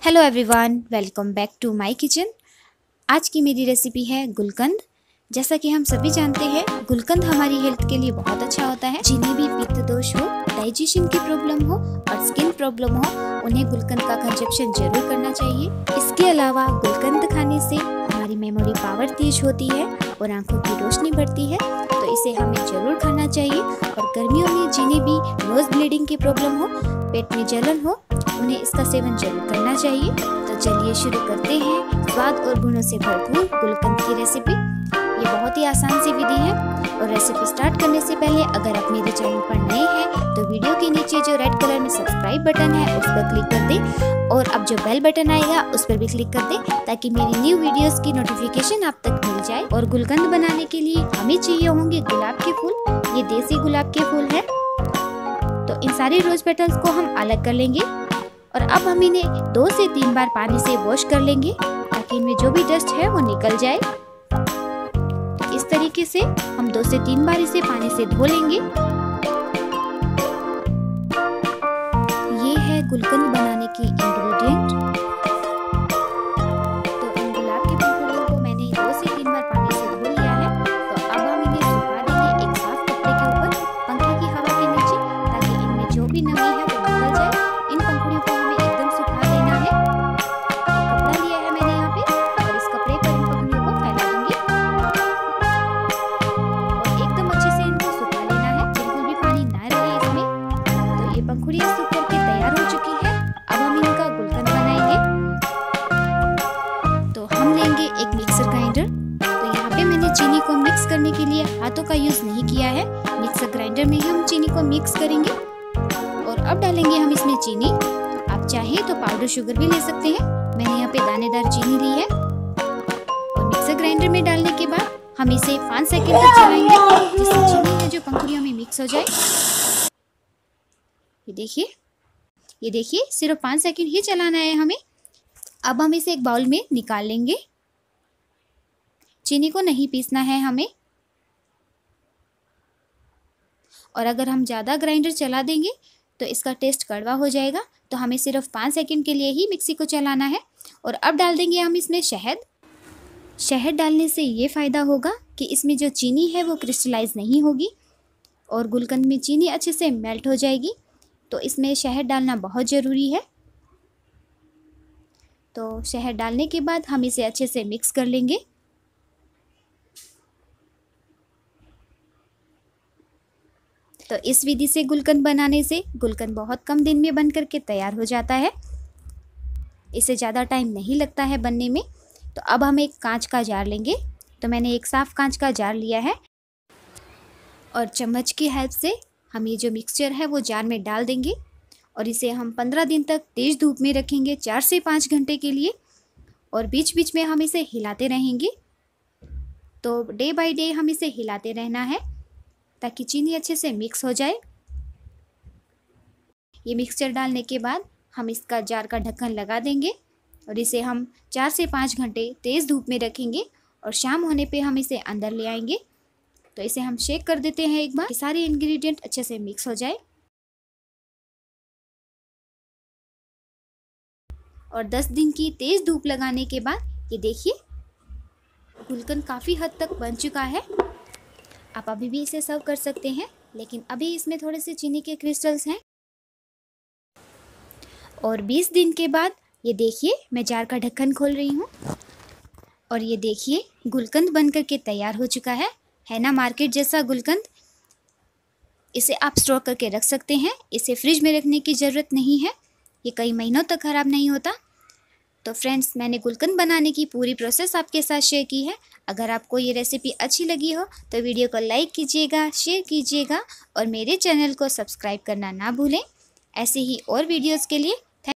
Hello everyone, welcome back to my kitchen. आज की मेरी रेसिपी है गुलकंद। जैसा कि हम सभी जानते हैं, गुलकंद हमारी हेल्थ के लिए बहुत अच्छा होता है। जिन्हें भी पित्त दोष हो, डाइजेशन की प्रॉब्लम हो और स्किन प्रॉब्लम हो, उन्हें गुलकंद का कंजप्शन जरूर करना चाहिए। इसके अलावा गुलकंद खाने से हमारी मेमोरी पावर तेज होती है और आंखों की रोशनी बढ़ती है, तो इसे हमें जरूर खाना चाहिए। और गर्मियों में जिन्हें भी नोज ब्लीडिंग की प्रॉब्लम हो, पेट में जलन हो, उन्हें इसका सेवन जरूर करना चाहिए। तो चलिए शुरू करते हैं स्वाद और गुणों से भरपूर गुलकंद की रेसिपी। ये बहुत ही आसान सी विधि है। और रेसिपी स्टार्ट करने से पहले अगर आप मेरे चैनल पर नए हैं तो वीडियो के नीचे जो रेड कलर में सब्सक्राइब बटन है उस पर क्लिक कर दें और अब जो बेल बटन आएगा उस पर भी क्लिक कर दें ताकि मेरी न्यू वीडियोस की नोटिफिकेशन आप तक मिल जाए। और गुलकंद बनाने के लिए हमें चाहिए होंगे गुलाब के फूल। ये देसी गुलाब के फूल है। तो इन सारे रोज पेटल्स को हम अलग कर लेंगे और अब हम इन्हें 2 से 3 बार पानी से वॉश कर लेंगे ताकि इनमें जो भी डस्ट है वो निकल जाए। इस तरीके से हम 2 से 3 बार इसे पानी से धो लेंगे। ये है गुलकंद बनाने की इंग्रेडिएंट। तो इन गुलाब के फूलों को मैंने 2 से 3 बार पानी से धो लिया है। तो अब हम इन्हें सुखा देंगे एक साफ कपड़े के ऊपर, पंखे की हवा के नीचे, ताकि इनमें जो भी नमी है वो निकल जाए। इन पंखुड़ियों को हमें एकदम सुखा देना है। कपड़ा लिया है मैंने यहाँ पे और इस कपड़े पर इन पंखुड़ियों को फैला दूंगी और एकदम अच्छे से इनको सुखा लेना है, बिल्कुल भी पानी ना रहे इसमें। तो ये पंखुड़ियाँ सूख करके तैयार हो चुकी है। अब हम इनका गुलकंद बनाएंगे। तो हम लेंगे एक मिक्सर ग्राइंडर। तो यहाँ पे मैंने चीनी को मिक्स करने के लिए हाथों का यूज नहीं किया है, मिक्सर ग्राइंडर में ही हम चीनी को मिक्स करेंगे। और अब डालेंगे हम इसमें चीनी। आप चाहे तो पाउडर शुगर भी ले सकते हैं। मैंने यहाँ पे दानेदार चीनी ली है। और मिक्सर ग्राइंडर में डालने के बाद हम इसे 5 सेकंड तक चलाएंगे जिससे चीनी है जो पंखुड़ियों में मिक्स हो जाए। ये देखिए सिर्फ 5 सेकंड ही चलाना है हमें। अब हम इसे एक बाउल में निकाल लेंगे। चीनी को नहीं पीसना है हमें। और अगर हम ज़्यादा ग्राइंडर चला देंगे तो इसका टेस्ट कड़वा हो जाएगा। तो हमें सिर्फ 5 सेकंड के लिए ही मिक्सी को चलाना है। और अब डाल देंगे हम इसमें शहद। शहद डालने से ये फ़ायदा होगा कि इसमें जो चीनी है वो क्रिस्टलाइज नहीं होगी और गुलकंद में चीनी अच्छे से मेल्ट हो जाएगी। तो इसमें शहद डालना बहुत ज़रूरी है। तो शहद डालने के बाद हम इसे अच्छे से मिक्स कर लेंगे। तो इस विधि से गुलकंद बनाने से गुलकंद बहुत कम दिन में बन करके तैयार हो जाता है। इसे ज़्यादा टाइम नहीं लगता है बनने में। तो अब हम एक कांच का जार लेंगे। तो मैंने एक साफ कांच का जार लिया है और चम्मच की हेल्प से हम ये जो मिक्सचर है वो जार में डाल देंगे और इसे हम 15 दिन तक तेज़ धूप में रखेंगे 4 से 5 घंटे के लिए। और बीच बीच में हम इसे हिलाते रहेंगे। तो डे बाय डे हम इसे हिलाते रहना है ताकि चीनी अच्छे से मिक्स हो जाए। ये मिक्सचर डालने के बाद हम इसका जार का ढक्कन लगा देंगे और इसे हम 4 से 5 घंटे तेज़ धूप में रखेंगे और शाम होने पे हम इसे अंदर ले आएंगे। तो इसे हम शेक कर देते हैं एक बार कि सारे इंग्रेडिएंट अच्छे से मिक्स हो जाए। और 10 दिन की तेज़ धूप लगाने के बाद ये देखिए गुलकंद काफ़ी हद तक बन चुका है। आप अभी भी इसे सर्व कर सकते हैं, लेकिन अभी इसमें थोड़े से चीनी के क्रिस्टल्स हैं। और 20 दिन के बाद ये देखिए मैं जार का ढक्कन खोल रही हूँ और ये देखिए गुलकंद बन करके तैयार हो चुका है ना मार्केट जैसा गुलकंद। इसे आप स्टोर करके रख सकते हैं। इसे फ्रिज में रखने की ज़रूरत नहीं है। ये कई महीनों तक ख़राब नहीं होता। तो फ्रेंड्स, मैंने गुलकंद बनाने की पूरी प्रोसेस आपके साथ शेयर की है। अगर आपको ये रेसिपी अच्छी लगी हो तो वीडियो को लाइक कीजिएगा, शेयर कीजिएगा और मेरे चैनल को सब्सक्राइब करना ना भूलें। ऐसे ही और वीडियोस के लिए